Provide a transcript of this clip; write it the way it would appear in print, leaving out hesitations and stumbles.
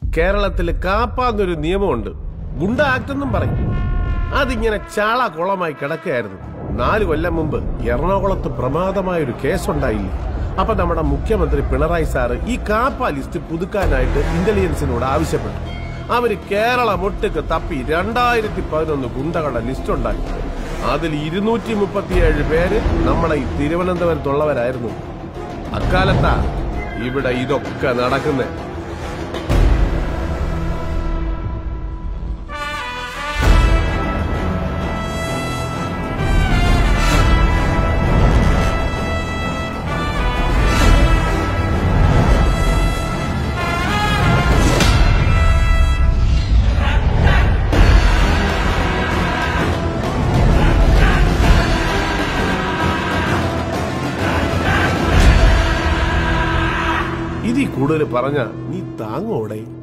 കേരളത്തിൽ കാപ്പ എന്നൊരു നിയമമുണ്ട്. ഗുണ്ട ആക്ട് എന്നും പറയും. അതിങ്ങനെ ചാള കുളമായി കിടക്കുകയായിരുന്നു. 4 കൊല്ലം മുമ്പ് എറണാകുളത്ത് പ്രമാദമായൊരു കേസുണ്ടായില്ലേ? അപ്പൊ നമ്മുടെ മുഖ്യമന്ത്രി പിണറായി സാറ് ഈ കാപ്പ ലിസ്റ്റ് പുതുക്കാനായിട്ട് ഇന്റലിജൻസിനോട് ആവശ്യപ്പെട്ടു. അവര് കേരളം ഒട്ടുക്ക് തപ്പി 2011 ഗുണ്ടകളുടെ ലിസ്റ്റ് ഉണ്ടാക്കി. അതിൽ 237 പേര് നമ്മളെ ഈ തിരുവനന്തപുരത്തുള്ളവരായിരുന്നു. അക്കാലത്താ ഇവിടെ ഇതൊക്കെ നടക്കുന്നത്. ഇതിൽ കൂടുതൽ പറഞ്ഞ നീ താങ്ങോടെ?